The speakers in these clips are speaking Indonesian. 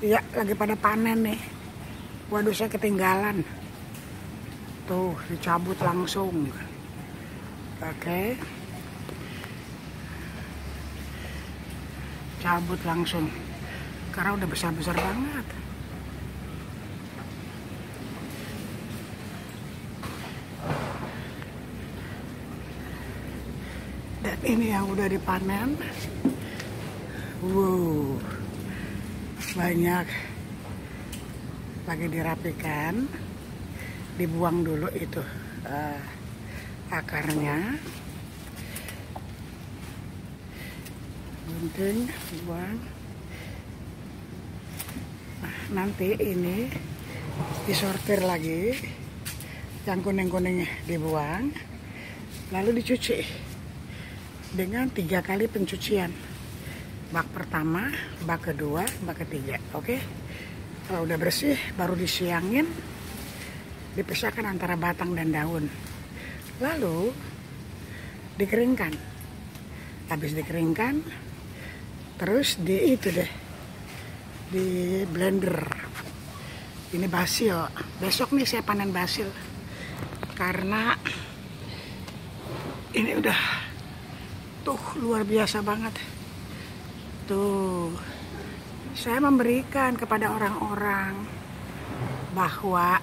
Iya, lagi pada panen nih. Waduh, saya ketinggalan. Tuh, dicabut langsung. Oke. Cabut langsung. Karena udah besar-besar banget. Dan ini yang udah dipanen. Wow. Banyak. Lagi dirapikan. Dibuang dulu itu akarnya. Gunting, buang. Nah, nanti ini disortir lagi. Yang kuning-kuning dibuang. Lalu dicuci dengan 3 kali pencucian. Bak pertama, bak kedua, bak ketiga. Oke. Kalau udah bersih baru disiangin, dipisahkan antara batang dan daun. Lalu dikeringkan. Habis dikeringkan, terus di blender. Ini basil. Besok nih saya panen basil. Karena ini udah tuh luar biasa banget. Tuh, saya memberikan kepada orang-orang bahwa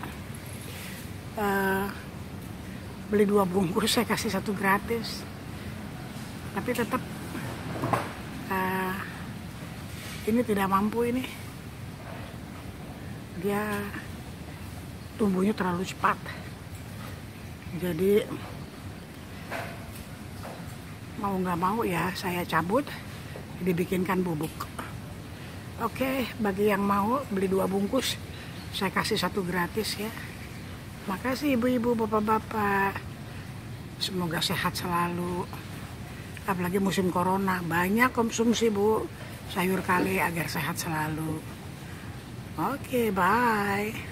beli 2 bungkus saya kasih 1 gratis. Tapi tetap ini tidak mampu ini. Dia tumbuhnya terlalu cepat. Jadi mau nggak mau ya saya cabut, dibikinkan bubuk. Oke, bagi yang mau beli 2 bungkus, saya kasih 1 gratis ya. Makasih ibu-ibu, bapak-bapak. Semoga sehat selalu. Apalagi musim corona, banyak konsumsi bu sayur kali agar sehat selalu. Oke, bye.